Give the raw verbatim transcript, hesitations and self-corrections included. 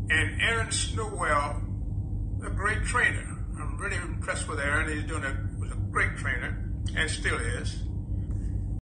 And Aaron Snowell, a great trainer. I'm really impressed with Aaron. He's doing a, was a great trainer and still is.